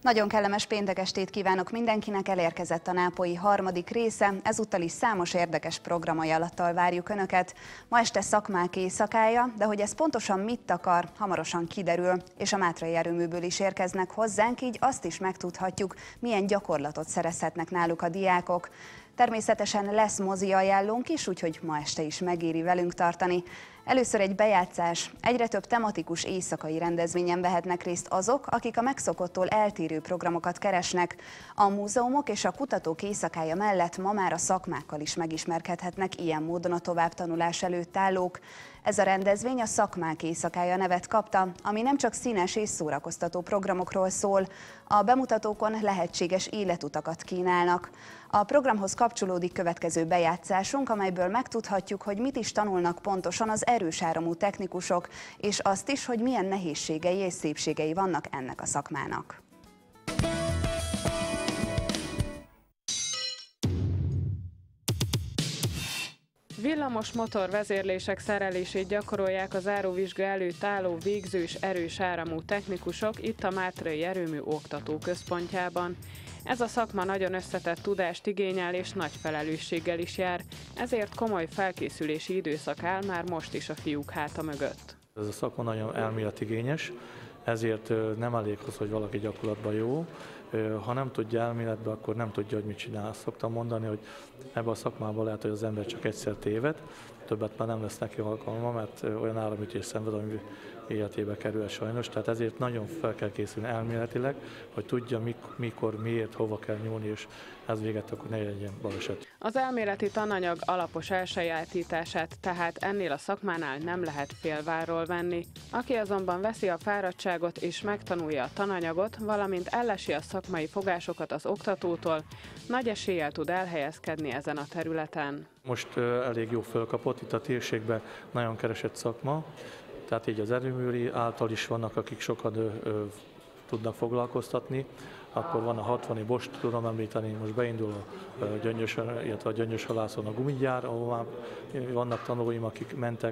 Nagyon kellemes péntek estét kívánok mindenkinek, elérkezett a nápolyi harmadik része, ezúttal is számos érdekes programajánlattal várjuk Önöket. Ma este szakmák éjszakája, de hogy ez pontosan mit akar, hamarosan kiderül, és a Mátrai erőműből is érkeznek hozzánk, így azt is megtudhatjuk, milyen gyakorlatot szerezhetnek náluk a diákok. Természetesen lesz mozi ajánlónk is, úgyhogy ma este is megéri velünk tartani. Először egy bejátszás. Egyre több tematikus éjszakai rendezvényen vehetnek részt azok, akik a megszokottól eltérő programokat keresnek. A múzeumok és a kutatók éjszakája mellett ma már a szakmákkal is megismerkedhetnek ilyen módon a továbbtanulás előtt állók. Ez a rendezvény a Szakmák éjszakája nevet kapta, ami nem csak színes és szórakoztató programokról szól. A bemutatókon lehetséges életutakat kínálnak. A programhoz kapcsolódik következő bejátszásunk, amelyből megtudhatjuk, hogy mit is tanulnak pontosan az erős áramú technikusok, és azt is, hogy milyen nehézségei és szépségei vannak ennek a szakmának. Villamos motor vezérlések szerelését gyakorolják a záróvizsga előtt álló végzős erős áramú technikusok itt a Mátrai Erőmű Oktatóközpontjában. Ez a szakma nagyon összetett tudást igényel és nagy felelősséggel is jár, ezért komoly felkészülési időszak áll már most is a fiúk háta mögött. Ez a szakma nagyon elméletigényes, ezért nem elég az, hogy valaki gyakorlatban jó. Ha nem tudja elméletbe, akkor nem tudja, hogy mit csinál. Szoktam mondani, hogy ebben a szakmában lehet, hogy az ember csak egyszer téved, többet már nem lesz neki alkalma, mert olyan áramütés szenved, ami életébe kerül sajnos. Tehát ezért nagyon fel kell készülni elméletileg, hogy tudja mikor, miért, hova kell nyúlni, és ez véget akkor ne legyen baleset. Az elméleti tananyag alapos elsajátítását tehát ennél a szakmánál nem lehet félvárról venni. Aki azonban veszi a fáradtságot és megtanulja a tananyagot, valamint ellesi a szakmai fogásokat az oktatótól, nagy eséllyel tud elhelyezkedni ezen a területen. Most elég jó fölkapott, itt a térségben nagyon keresett szakma, tehát így az erőműri által is vannak, akik sokan tudnak foglalkoztatni. Akkor van a 60-i Bosch, tudom említeni, most beindul a Gyöngyösön, illetve a Gyöngyöshalászon a gumigyár, ahol már vannak tanulóim, akik mentek,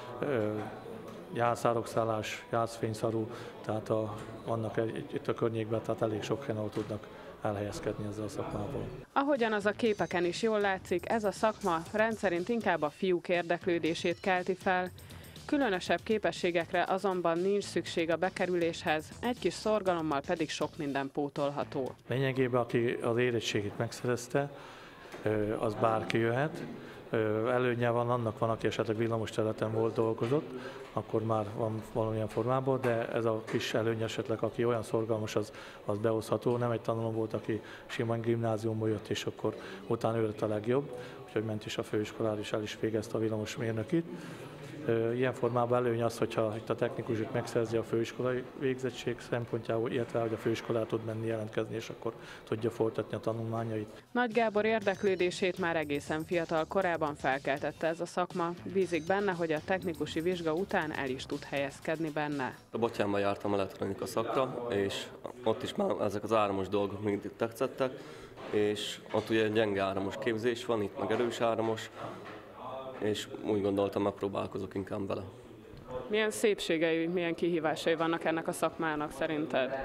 jászárokszállás, jászfényszarú, tehát vannak itt a környékben, tehát elég sok helyen, ahol tudnak elhelyezkedni ezzel a szakmával. Ahogyan az a képeken is jól látszik, ez a szakma rendszerint inkább a fiúk érdeklődését kelti fel. Különösebb képességekre azonban nincs szükség a bekerüléshez, egy kis szorgalommal pedig sok minden pótolható. Lényegében, aki az érettségét megszerezte, az bárki jöhet. Előnye van, annak van, aki esetleg villamos területen volt, dolgozott, akkor már van valamilyen formában, de ez a kis előny esetleg, aki olyan szorgalmas, az behozható. Nem egy tanuló volt, aki simán gimnáziumból jött, és akkor utána ő lett a legjobb, úgyhogy ment is a főiskolára, és el is végezte a villamos mérnökit. Ilyen formában előny az, hogyha itt a technikus megszerzi a főiskolai végzettség szempontjából, illetve hogy a főiskolát tud menni jelentkezni, és akkor tudja folytatni a tanulmányait. Nagy Gábor érdeklődését már egészen fiatal korában felkeltette ez a szakma. Bízik benne, hogy a technikusi vizsga után el is tud helyezkedni benne. A Bottyánban jártam elektronika szakra, és ott is már ezek az áramos dolgok mindig tetszettek, és ott ugye gyenge áramos képzés van, itt meg erős áramos, és úgy gondoltam, megpróbálkozok inkább vele. Milyen szépségei, milyen kihívásai vannak ennek a szakmának szerinted?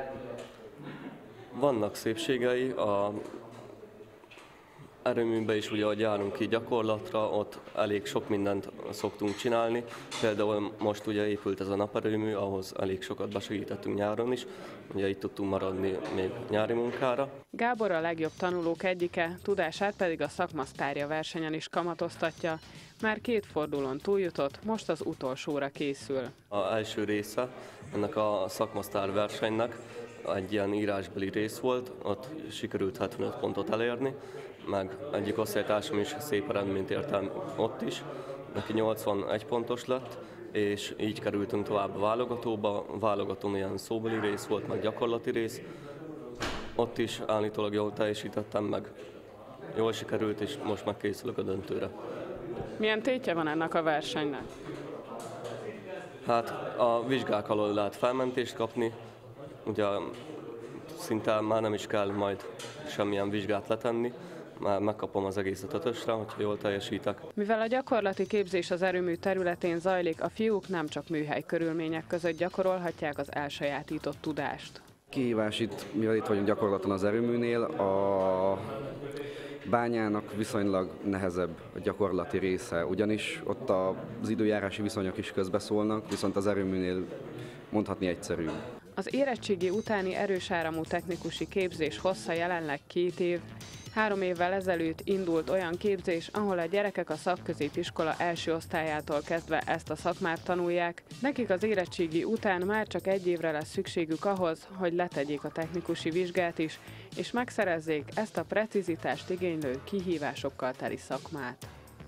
Vannak szépségei, a erőműben is ugye, ahogy járunk ki gyakorlatra, ott elég sok mindent szoktunk csinálni. Például most ugye épült ez a naperőmű, ahhoz elég sokat besegítettünk nyáron is, ugye itt tudtunk maradni még nyári munkára. Gábor a legjobb tanulók egyike, tudását pedig a szakmasztárja versenyen is kamatoztatja. Már 2 fordulón túljutott, most az utolsóra készül. Az első része ennek a szakmasztár versenynek egy ilyen írásbeli rész volt, ott sikerült 75 pontot elérni, meg egyik osztálytársam is szép eredményt ért el ott is, neki 81 pontos lett, és így kerültünk tovább a válogatóba. A válogatón ilyen szóbeli rész volt, meg gyakorlati rész. Ott is állítólag jól teljesítettem, meg jól sikerült, és most már készülök a döntőre. Milyen tétje van ennek a versenynek? Hát a vizsgák alól lehet felmentést kapni, ugye szinte már nem is kell majd semmilyen vizsgát letenni, már megkapom az egészet 5-ösre, hogyha jól teljesítek. Mivel a gyakorlati képzés az erőmű területén zajlik, a fiúk nem csak műhely körülmények között gyakorolhatják az elsajátított tudást. Kihívás itt, mivel itt vagyunk gyakorlaton az erőműnél, a bányának viszonylag nehezebb a gyakorlati része, ugyanis ott az időjárási viszonyok is közbeszólnak, viszont az erőműnél mondhatni egyszerű. Az érettségi utáni erősáramú technikusi képzés hossza jelenleg 2 év. 3 évvel ezelőtt indult olyan képzés, ahol a gyerekek a szakközépiskola első osztályától kezdve ezt a szakmát tanulják. Nekik az érettségi után már csak 1 évre lesz szükségük ahhoz, hogy letegyék a technikusi vizsgát is, és megszerezzék ezt a precizitást igénylő kihívásokkal teli szakmát.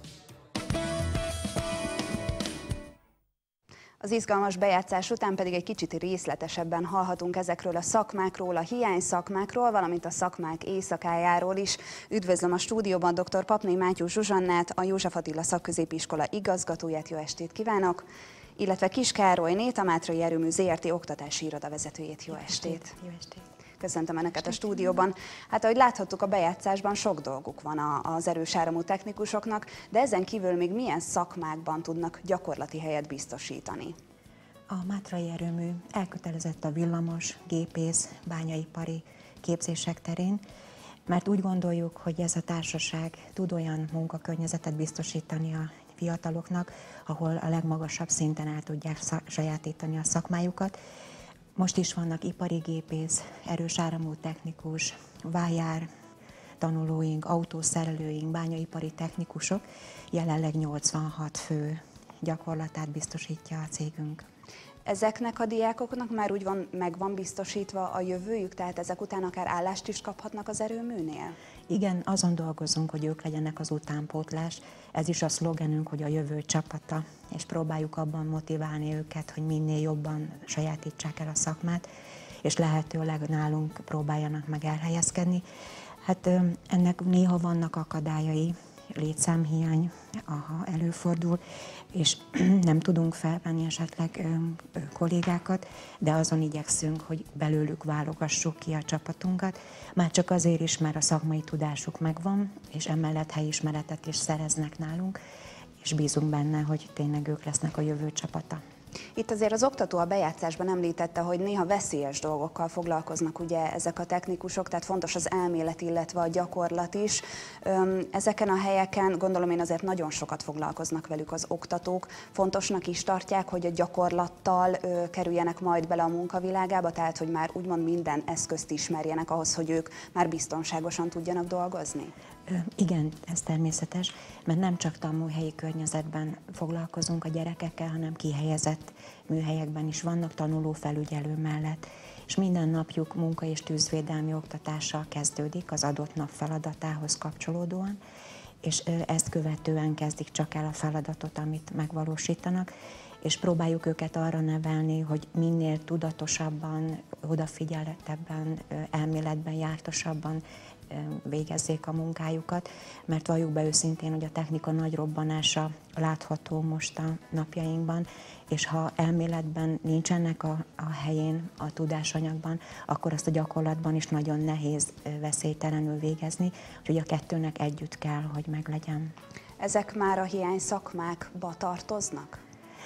Az izgalmas bejátszás után pedig egy kicsit részletesebben hallhatunk ezekről a szakmákról, a hiányszakmákról, valamint a szakmák éjszakájáról is. Üdvözlöm a stúdióban dr. Papné Mátyú Zsuzsannát, a József Attila Szakközépiskola igazgatóját, jó estét kívánok, illetve Kiss Károlynét, a Mátrai Erőmű Zrt. Oktatási irodavezetőjét, jó estét. Jó estét. Köszöntöm Önöket a stúdióban. Hát ahogy láthattuk, a bejátszásban sok dolguk van az erősáramú technikusoknak, de ezen kívül még milyen szakmákban tudnak gyakorlati helyet biztosítani? A Mátrai Erőmű elkötelezett a villamos, gépész, bányaipari képzések terén, mert úgy gondoljuk, hogy ez a társaság tud olyan munkakörnyezetet biztosítani a fiataloknak, ahol a legmagasabb szinten el tudják sajátítani a szakmájukat. Most is vannak ipari gépész, erősáramú technikus, vájár tanulóink, autószerelőink, bányaipari technikusok. Jelenleg 86 fő gyakorlatát biztosítja a cégünk. Ezeknek a diákoknak már úgy meg van biztosítva a jövőjük, tehát ezek után akár állást is kaphatnak az erőműnél? Igen, azon dolgozunk, hogy ők legyenek az utánpótlás. Ez is a szlogenünk, hogy a jövő csapata, és próbáljuk abban motiválni őket, hogy minél jobban sajátítsák el a szakmát, és lehetőleg nálunk próbáljanak meg elhelyezkedni. Hát ennek néha vannak akadályai, létszámhiány, előfordul, és nem tudunk felvenni esetleg kollégákat, de azon igyekszünk, hogy belőlük válogassuk ki a csapatunkat, már csak azért is, mert a szakmai tudásuk megvan, és emellett helyismeretet is szereznek nálunk, és bízunk benne, hogy tényleg ők lesznek a jövő csapata. Itt azért az oktató a bejátszásban említette, hogy néha veszélyes dolgokkal foglalkoznak ugye ezek a technikusok, tehát fontos az elmélet, illetve a gyakorlat is. Ezeken a helyeken gondolom én azért nagyon sokat foglalkoznak velük az oktatók. Fontosnak is tartják, hogy a gyakorlattal kerüljenek majd bele a munkavilágába, tehát hogy már úgymond minden eszközt ismerjenek ahhoz, hogy ők már biztonságosan tudjanak dolgozni? Igen, ez természetes, mert nem csak tanműhelyi környezetben foglalkozunk a gyerekekkel, hanem kihelyezett műhelyekben is vannak tanulófelügyelő mellett, és minden napjuk munka- és tűzvédelmi oktatással kezdődik az adott nap feladatához kapcsolódóan, és ezt követően kezdik csak el a feladatot, amit megvalósítanak, és próbáljuk őket arra nevelni, hogy minél tudatosabban, odafigyeltebben, elméletben, jártasabban végezzék a munkájukat, mert valljuk be őszintén, hogy a technika nagy robbanása látható most a napjainkban, és ha elméletben nincsenek a helyén, a tudásanyagban, akkor azt a gyakorlatban is nagyon nehéz veszélytelenül végezni, úgyhogy a kettőnek együtt kell, hogy meglegyen. Ezek már a hiány szakmákba tartoznak?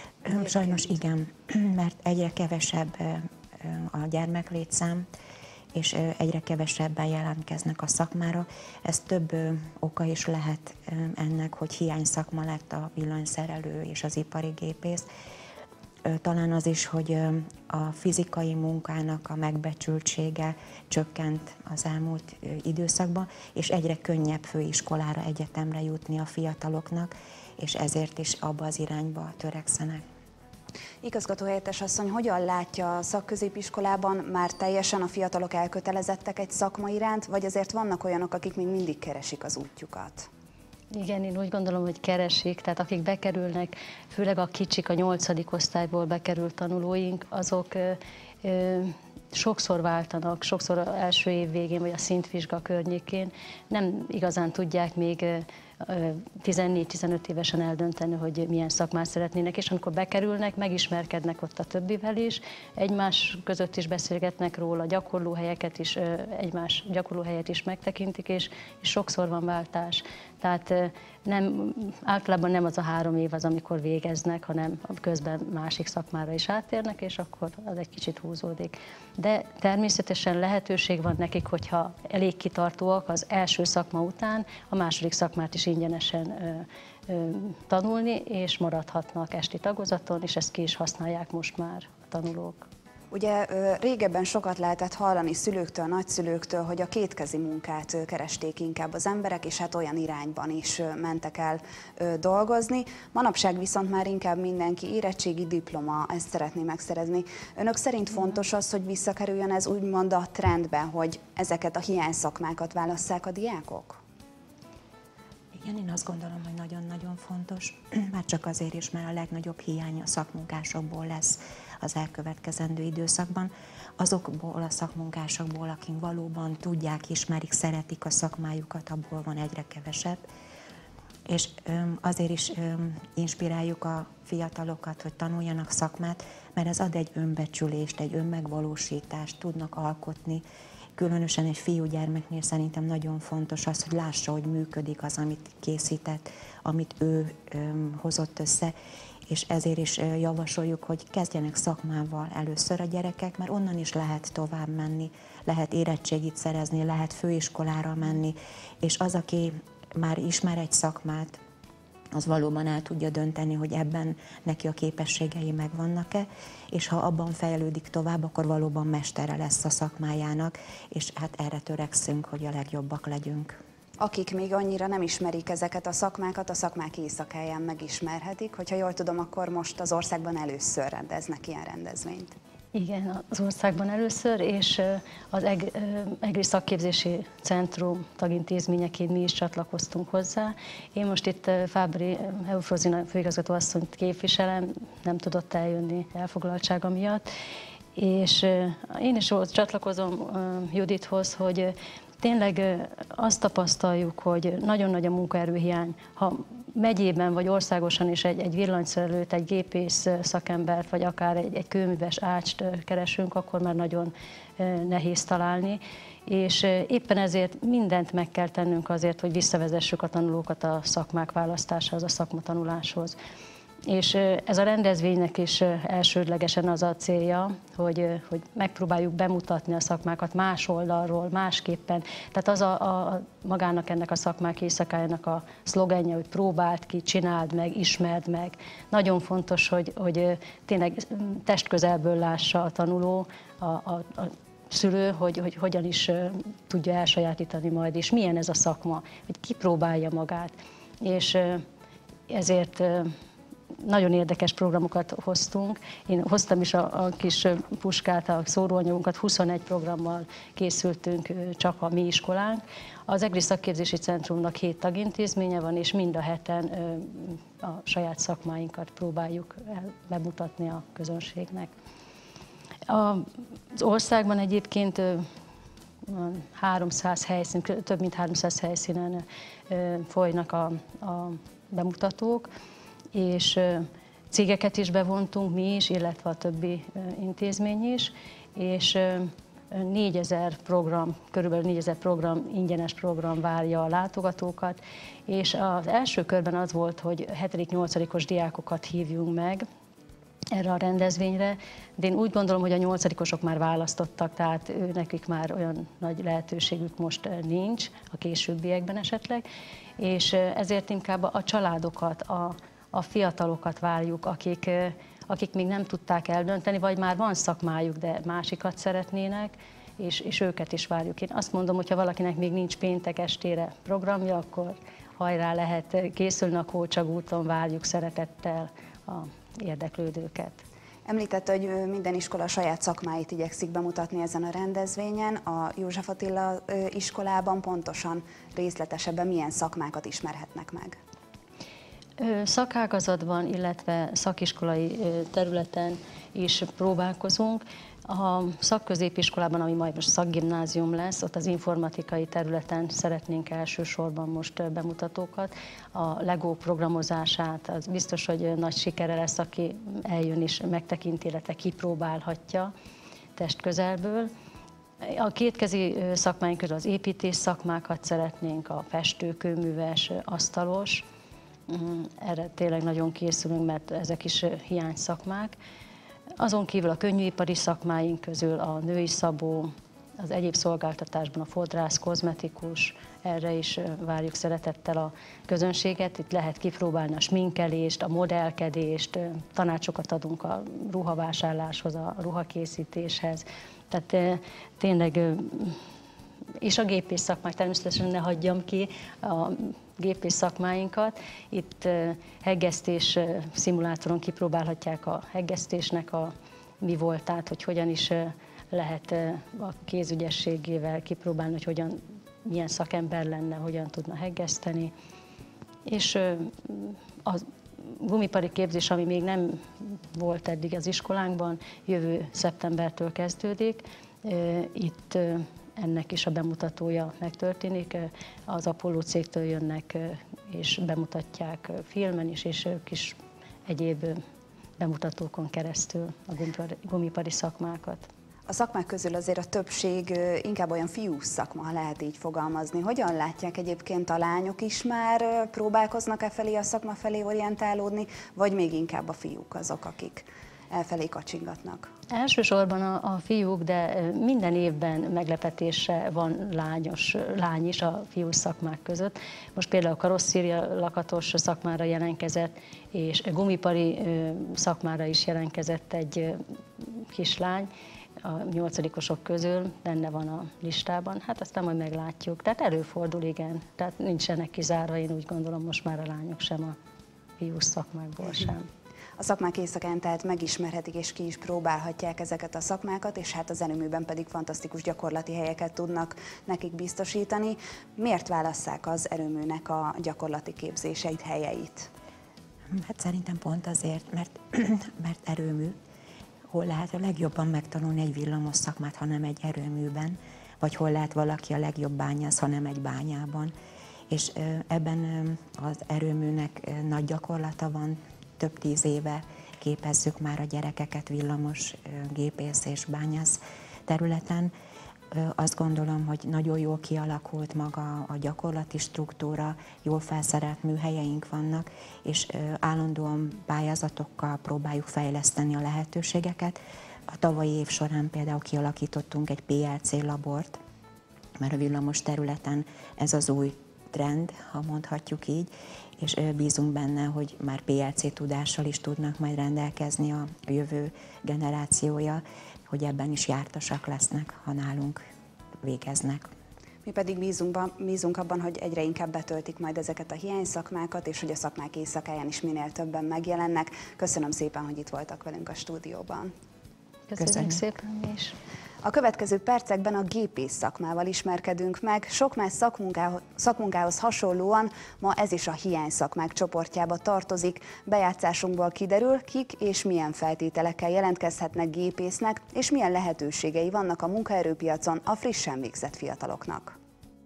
Sajnos igen, mert egyre kevesebb a gyermeklétszám, és egyre kevesebben jelentkeznek a szakmára. Ez több oka is lehet ennek, hogy hiány szakma lett a villanyszerelő és az ipari gépész. Talán az is, hogy a fizikai munkának a megbecsültsége csökkent az elmúlt időszakban, és egyre könnyebb főiskolára, egyetemre jutni a fiataloknak, és ezért is abba az irányba törekszenek. Igazgatóhelyettes asszony, hogyan látja a szakközépiskolában, már teljesen a fiatalok elkötelezettek egy szakma iránt, vagy azért vannak olyanok, akik még mindig keresik az útjukat? Igen, én úgy gondolom, hogy keresik, tehát akik bekerülnek, főleg a kicsik, a 8. osztályból bekerült tanulóink, azok sokszor váltanak, sokszor az első év végén, vagy a szintvizsga környékén nem igazán tudják még 14-15 évesen eldönteni, hogy milyen szakmát szeretnének, és amikor bekerülnek, megismerkednek ott a többivel is, egymás között is beszélgetnek róla, gyakorlóhelyeket is, egymás gyakorlóhelyet is megtekintik, és sokszor van váltás. Tehát általában nem az a 3 év az, amikor végeznek, hanem közben másik szakmára is átérnek, és akkor az egy kicsit húzódik. De természetesen lehetőség van nekik, hogyha elég kitartóak az első szakma után, a második szakmát is ingyenesen tanulni, és maradhatnak esti tagozaton, és ezt ki is használják most már a tanulók. Ugye régebben sokat lehetett hallani szülőktől, nagyszülőktől, hogy a kétkezi munkát keresték inkább az emberek, és hát olyan irányban is mentek el dolgozni. Manapság viszont már inkább mindenki érettségi, diploma, ezt szeretné megszerezni. Önök szerint fontos az, hogy visszakerüljön ez úgymond a trendbe, hogy ezeket a hiányszakmákat válasszák a diákok? Igen, én azt gondolom, hogy nagyon-nagyon fontos, már csak azért is, mert a legnagyobb hiány a szakmunkásokból lesz az elkövetkezendő időszakban. Azokból a szakmunkásokból, akik valóban tudják, ismerik, szeretik a szakmájukat, abból van egyre kevesebb. És azért is inspiráljuk a fiatalokat, hogy tanuljanak szakmát, mert ez ad egy önbecsülést, egy önmegvalósítást, tudnak alkotni. Különösen egy fiúgyermeknél szerintem nagyon fontos az, hogy lássa, hogy működik az, amit készített, amit ő hozott össze, és ezért is javasoljuk, hogy kezdjenek szakmával először a gyerekek, mert onnan is lehet tovább menni, lehet érettségit szerezni, lehet főiskolára menni, és az, aki már ismer egy szakmát, az valóban el tudja dönteni, hogy ebben neki a képességei megvannak-e, és ha abban fejlődik tovább, akkor valóban mestere lesz a szakmájának, és hát erre törekszünk, hogy a legjobbak legyünk. Akik még annyira nem ismerik ezeket a szakmákat, a szakmák éjszakáján megismerhetik. Hogyha jól tudom, akkor most az országban először rendeznek ilyen rendezvényt. Igen, az országban először, és az EGRI Szakképzési Centrum tagintézményeként mi is csatlakoztunk hozzá. Én most itt Fábri Eufrózina főigazgató asszonyt képviselem, nem tudott eljönni elfoglaltsága miatt, és én is csatlakozom Judithoz, hogy tényleg azt tapasztaljuk, hogy nagyon nagy a munkaerőhiány. Ha megyében vagy országosan is egy villanyszerelőt, egy gépész szakembert, vagy akár egy kőműves ácst keresünk, akkor már nagyon nehéz találni. És éppen ezért mindent meg kell tennünk azért, hogy visszavezessük a tanulókat a szakmák választásához, a szakmatanuláshoz. És ez a rendezvénynek is elsődlegesen az a célja, hogy megpróbáljuk bemutatni a szakmákat más oldalról, másképpen. Tehát az magának ennek a szakmák éjszakájának a szlogenje, hogy próbáld ki, csináld meg, ismerd meg. Nagyon fontos, hogy tényleg testközelből lássa a tanuló, a szülő, hogy hogyan is tudja elsajátítani majd, és milyen ez a szakma, hogy kipróbálja magát. És ezért nagyon érdekes programokat hoztunk. Én hoztam is a kis puskát, a szóróanyagunkat, 21 programmal készültünk csak a mi iskolánk. Az EGRI Szakképzési Centrumnak 7 tagintézménye van, és mind a heten a saját szakmáinkat próbáljuk bemutatni a közönségnek. Az országban egyébként 300 helyszín, több mint 300 helyszínen folynak a bemutatók, és cégeket is bevontunk mi is, illetve a többi intézmény is, és 4000 program, körülbelül 4000 program, ingyenes program várja a látogatókat, és az első körben az volt, hogy 7.-8-os diákokat hívjunk meg erre a rendezvényre, de én úgy gondolom, hogy a 8-osok már választottak, tehát nekik már olyan nagy lehetőségük most nincs, a későbbiekben esetleg, és ezért inkább a családokat, a fiatalokat várjuk, akik még nem tudták eldönteni, vagy már van szakmájuk, de másikat szeretnének, és őket is várjuk. Én azt mondom, hogy ha valakinek még nincs péntek estére programja, akkor hajrá, lehet készülni a Kócsag úton, várjuk szeretettel a érdeklődőket. Említette, hogy minden iskola saját szakmáit igyekszik bemutatni ezen a rendezvényen. A József Attila iskolában pontosan részletesebben milyen szakmákat ismerhetnek meg? Szakágazatban, illetve szakiskolai területen is próbálkozunk. A szakközépiskolában, ami majd most szakgimnázium lesz, ott az informatikai területen szeretnénk elsősorban most bemutatókat. A Lego programozását, az biztos, hogy nagy sikere lesz, aki eljön és megtekinti, illetve kipróbálhatja testközelből. A kétkezi szakmáink közül az építés szakmákat szeretnénk, a festő, kőműves, asztalos. Erre tényleg nagyon készülünk, mert ezek is hiány szakmák. Azon kívül a könnyűipari szakmáink közül a női szabó, az egyéb szolgáltatásban a fodrász, kozmetikus, erre is várjuk szeretettel a közönséget. Itt lehet kipróbálni a sminkelést, a modellkedést, tanácsokat adunk a ruhavásárláshoz, a ruhakészítéshez. Tehát tényleg, és a gépész szakmák, természetesen ne hagyjam ki a gépész szakmáinkat. Itt heggesztés szimulátoron kipróbálhatják a heggesztésnek a mi voltát, hogy hogyan is lehet a kézügyességével kipróbálni, hogy milyen szakember lenne, hogyan tudna heggeszteni. És a gumipari képzés, ami még nem volt eddig az iskolánkban, jövő szeptembertől kezdődik. Itt ennek is a bemutatója megtörténik. Az Apollo cégtől jönnek és bemutatják filmen is, és ők is egyéb bemutatókon keresztül a gumipari szakmákat. A szakmák közül azért a többség inkább olyan fiús szakma, ha lehet így fogalmazni. Hogyan látják egyébként, a lányok is már próbálkoznak felé, a szakma felé orientálódni, vagy még inkább a fiúk azok, akik elfelé kacsingatnak? Elsősorban a fiúk, de minden évben meglepetésre van lány is a fiús szakmák között. Most például a karosszéria lakatos szakmára jelentkezett, és gumipari szakmára is jelentkezett egy kislány, a 8-osok közül benne van a listában, hát aztán majd meglátjuk. Tehát előfordul, igen. Tehát nincsenek kizárva, én úgy gondolom, most már a lányok sem a fiús szakmákból sem. A szakmák éjszakán tehát megismerhetik és ki is próbálhatják ezeket a szakmákat, és hát az erőműben pedig fantasztikus gyakorlati helyeket tudnak nekik biztosítani. Miért válasszák az erőműnek a gyakorlati képzéseit, helyeit? Hát szerintem pont azért, mert erőmű. Hol lehet a legjobban megtanulni egy villamos szakmát, ha nem egy erőműben, vagy hol lehet valaki a legjobb bányász, ha nem egy bányában. És ebben az erőműnek nagy gyakorlata van, több 10 éve képezzük már a gyerekeket villamos, gépész és bányász területen. Azt gondolom, hogy nagyon jól kialakult maga a gyakorlati struktúra, jól felszerelt műhelyeink vannak, és állandóan pályázatokkal próbáljuk fejleszteni a lehetőségeket. A tavalyi év során például kialakítottunk egy PLC labort, mert a villamos területen ez az új trend, ha mondhatjuk így, és bízunk benne, hogy már PLC tudással is tudnak majd rendelkezni a jövő generációja, hogy ebben is jártasak lesznek, ha nálunk végeznek. Mi pedig bízunk abban, hogy egyre inkább betöltik majd ezeket a hiányszakmákat, és hogy a szakmák éjszakáján is minél többen megjelennek. Köszönöm szépen, hogy itt voltak velünk a stúdióban. Köszönjük szépen mi is. A következő percekben a gépész szakmával ismerkedünk meg. Sok más szakmunkához hasonlóan ma ez is a hiányszakmák csoportjába tartozik. Bejátszásunkból kiderül, kik és milyen feltételekkel jelentkezhetnek gépésznek, és milyen lehetőségei vannak a munkaerőpiacon a frissen végzett fiataloknak.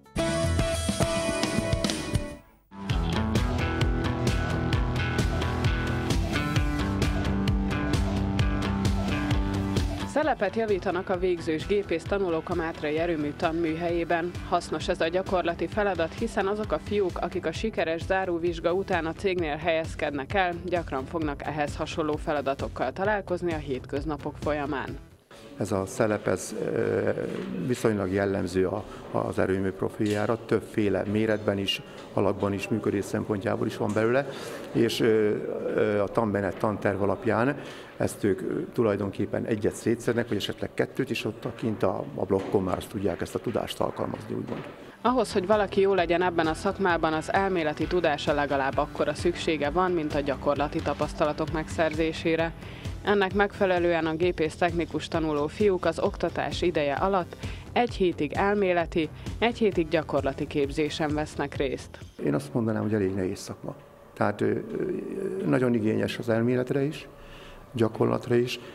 Szelepet javítanak a végzős gépész tanulók a Mátrai Erőmű tanműhelyében. Hasznos ez a gyakorlati feladat, hiszen azok a fiúk, akik a sikeres záróvizsga után a cégnél helyezkednek el, gyakran fognak ehhez hasonló feladatokkal találkozni a hétköznapok folyamán. Ez a szelep, ez viszonylag jellemző az erőmű profiljára, többféle méretben is, alakban is, működés szempontjából is van belőle, és a tanmenet, tanterv alapján ezt ők tulajdonképpen egyet szétszednek, vagy esetleg kettőt, és ott kint a blokkon már tudják ezt a tudást alkalmazni, úgymond. Ahhoz, hogy valaki jó legyen ebben a szakmában, az elméleti tudása legalább akkora szüksége van, mint a gyakorlati tapasztalatok megszerzésére. Ennek megfelelően a gépész technikus tanuló fiúk az oktatás ideje alatt 1 hétig elméleti, 1 hétig gyakorlati képzésen vesznek részt. Én azt mondanám, hogy elég nehéz szakma. Tehát nagyon igényes az elméletre is, gyakorlatra is.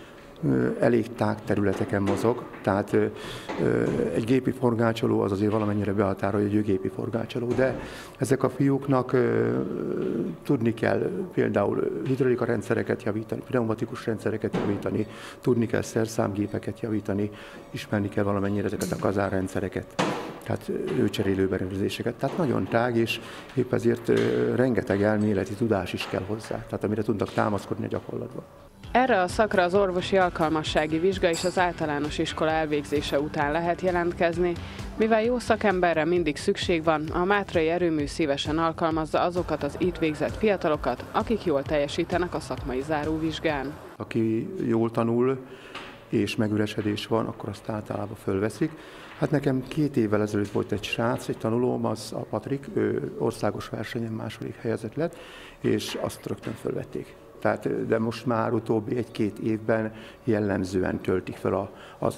elég tág területeken mozog, tehát egy gépi forgácsoló az azért valamennyire behatárolja, hogy ő gépi forgácsoló, de ezek a fiúknak tudni kell például hidraulika rendszereket javítani, pneumatikus rendszereket javítani, tudni kell szerszámgépeket javítani, ismerni kell valamennyire ezeket a kazárrendszereket, tehát lőcserélő berendezéseket. Tehát nagyon tág, és épp ezért rengeteg elméleti tudás is kell hozzá, tehát amire tudnak támaszkodni a gyakorlatban. Erre a szakra az orvosi alkalmassági vizsga és az általános iskola elvégzése után lehet jelentkezni. Mivel jó szakemberre mindig szükség van, a Mátrai Erőmű szívesen alkalmazza azokat az itt végzett fiatalokat, akik jól teljesítenek a szakmai záróvizsgán. Aki jól tanul és megüresedés van, akkor azt általában fölveszik. Hát nekem 2 évvel ezelőtt volt egy srác, egy tanulóm, az a Patrik, ő országos versenyen második helyezett lett, és azt rögtön fölvették. Tehát, de most már utóbbi 1-2 évben jellemzően töltik fel az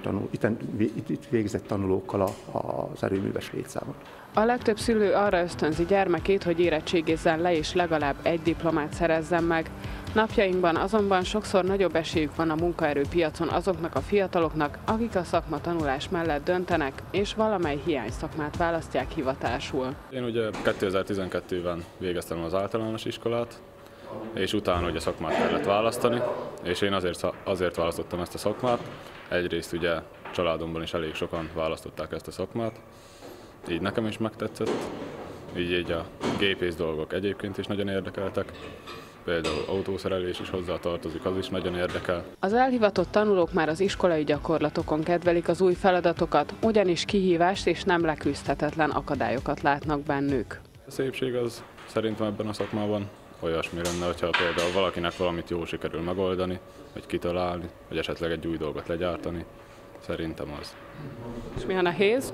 itt végzett tanulókkal az erőműves létszámot. A legtöbb szülő arra ösztönzi gyermekét, hogy érettségizzen le és legalább egy diplomát szerezzen meg. Napjainkban azonban sokszor nagyobb esélyük van a munkaerőpiacon azoknak a fiataloknak, akik a szakmatanulás mellett döntenek, és valamely hiányszakmát választják hivatásul. Én ugye 2012-ben végeztem az általános iskolát, és utána ugye szakmát kellett választani, és én azért választottam ezt a szakmát. Egyrészt ugye családomban is elég sokan választották ezt a szakmát, így nekem is megtetszett, így a gépész dolgok egyébként is nagyon érdekeltek, például autószerelés is hozzá tartozik, az is nagyon érdekel. Az elhivatott tanulók már az iskolai gyakorlatokon kedvelik az új feladatokat, ugyanis kihívást és nem leküzdhetetlen akadályokat látnak bennük. A szépség az szerintem ebben a szakmában olyasmi lenne, hogyha például valakinek valamit jól sikerül megoldani, vagy kitalálni, vagy esetleg egy új dolgot legyártani. Szerintem az. És mi a nehéz?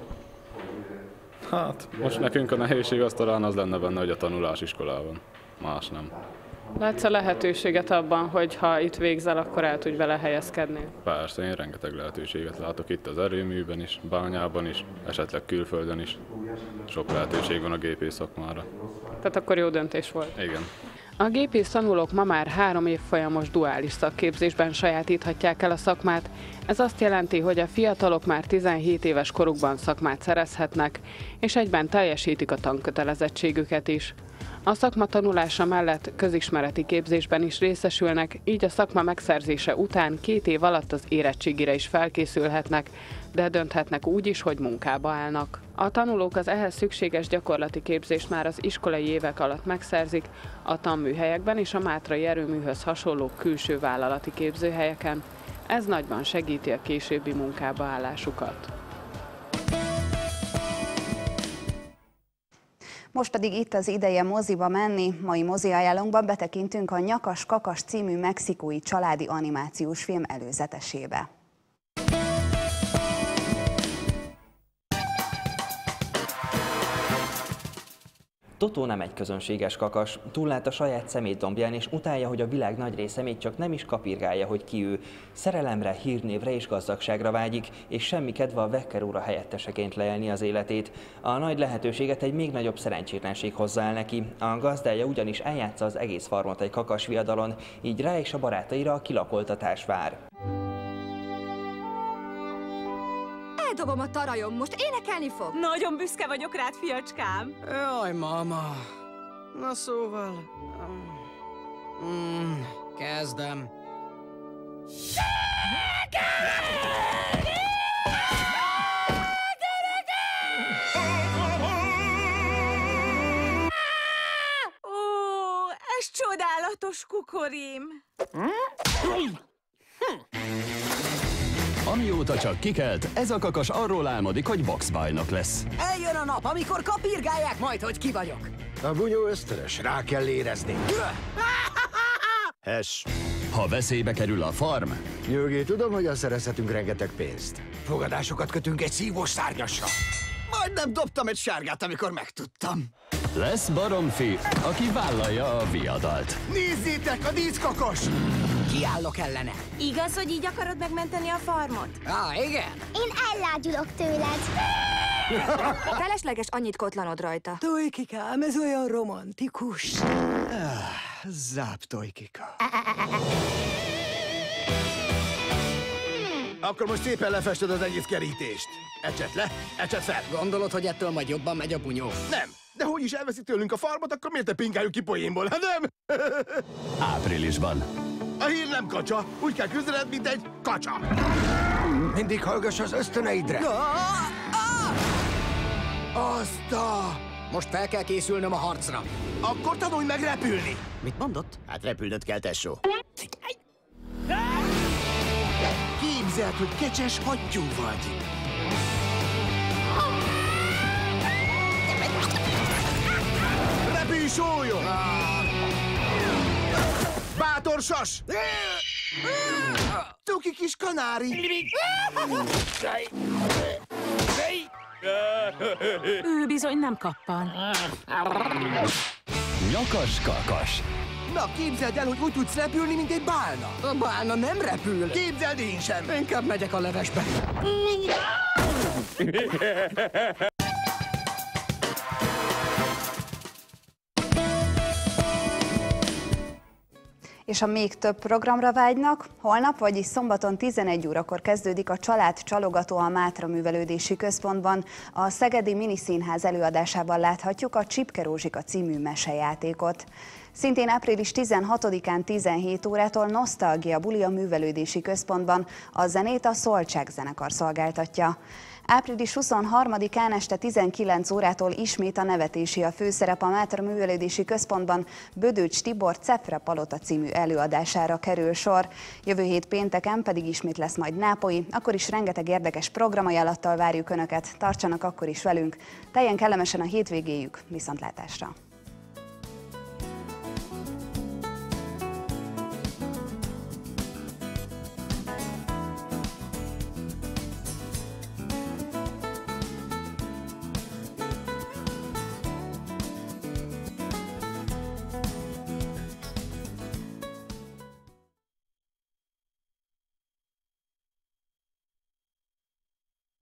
Hát, most nekünk a nehézség az talán az lenne benne, hogy a tanulás iskolában. Más nem. Látsz a lehetőséget abban, hogy ha itt végzel, akkor el tudj vele helyezkedni? Persze, én rengeteg lehetőséget látok itt az erőműben is, Bányában is, esetleg külföldön is. Sok lehetőség van a gépész szakmára. Tehát akkor jó döntés volt. Igen. A gépész tanulók ma már 3 évfolyamos duális szakképzésben sajátíthatják el a szakmát. Ez azt jelenti, hogy a fiatalok már 17 éves korukban szakmát szerezhetnek, és egyben teljesítik a tankötelezettségüket is. A szakma tanulása mellett közismereti képzésben is részesülnek, így a szakma megszerzése után 2 év alatt az érettségire is felkészülhetnek, de dönthetnek úgy is, hogy munkába állnak. A tanulók az ehhez szükséges gyakorlati képzést már az iskolai évek alatt megszerzik, a tanműhelyekben és a Mátrai Erőműhöz hasonló külső vállalati képzőhelyeken. Ez nagyban segíti a későbbi munkába állásukat. Most pedig itt az ideje moziba menni. Mai mozi ajánlónkban betekintünk a Nyakas Kakas című mexikói családi animációs film előzetesébe. Totó nem egy közönséges kakas, túllát a saját szemétdombján és utálja, hogy a világ nagy része még csak nem is kapirgálja, hogy ki ő. Szerelemre, hírnévre és gazdagságra vágyik, és semmi kedve a vekkeróra helyetteseként leélni az életét. A nagy lehetőséget egy még nagyobb szerencsétlenség hozzááll neki. A gazdája ugyanis eljátsza az egész farmot egy kakas viadalon, így rá és a barátaira a kilakoltatás vár. Eldobom a tarajom, most énekelni fog. Nagyon büszke vagyok rád, fiacskám. Jaj, mama. Na szóval... kezdem. Ó, ez csodálatos, kukorim. Amióta csak kikelt, ez a kakas arról álmodik, hogy boxbajnok lesz. Eljön a nap, amikor kapirgálják majd, hogy ki vagyok. A bunyó ösztönös, rá kell érezni. Hes. Ha veszélybe kerül a farm... Nyugi, tudom, hogyan szerezhetünk rengeteg pénzt. Fogadásokat kötünk egy szívós szárnyasra. Majdnem dobtam egy sárgát, amikor megtudtam. Lesz baromfi, aki vállalja a viadalt. Nézzétek, a díszkakos! Kiállok ellene. Igaz, hogy így akarod megmenteni a farmot? Igen. Én ellágyulok tőled. Felesleges annyit kotlanod rajta. Tojkikám, ez olyan romantikus. Záp, Tojkika. Akkor most szépen lefested az egész kerítést. Ecset le, ecset fel. Gondolod, hogy ettől majd jobban megy a bunyó? Nem. De hogy is elveszi tőlünk a farmot, akkor miért te pinkáljuk ki poénból, hát nem? Áprilisban. A hír nem kacsa, úgy kell küzdened, mint egy kacsa. Mindig hallgass az ösztöneidre. Azt a... Most fel kell készülnöm a harcra. Akkor tanulj meg repülni. Mit mondott? Hát repülnöd kell, tesó. Képzeld, hogy kecses hattyú vagy. Repülj, sólyon! Bátor sas! Cuki kis kanári! Ő bizony nem kappan. Nyakas kakas. Na, képzeld el, hogy úgy tudsz repülni, mint egy bálna. A bálna nem repül. Képzeld, én sem. Inkább megyek a levesbe. És ha még több programra vágynak, holnap, vagyis szombaton 11 órakor kezdődik a Család Csalogató a Mátra Művelődési Központban. A Szegedi Miniszínház előadásában láthatjuk a Csipke Rózsika című mesejátékot. Szintén április 16-án 17 órától Nosztalgia buli a Művelődési Központban, a zenét a Szolcsák zenekar szolgáltatja. Április 23-án este 19 órától ismét a Nevetési a főszerep a Mátra Művelődési Központban Bödöcs Tibor Cepre Palota című előadására kerül sor. Jövő hét pénteken pedig ismét lesz majd nápolyi, akkor is rengeteg érdekes programajánlattal várjuk Önöket. Tartsanak akkor is velünk, teljen kellemesen a hétvégéjük, viszontlátásra!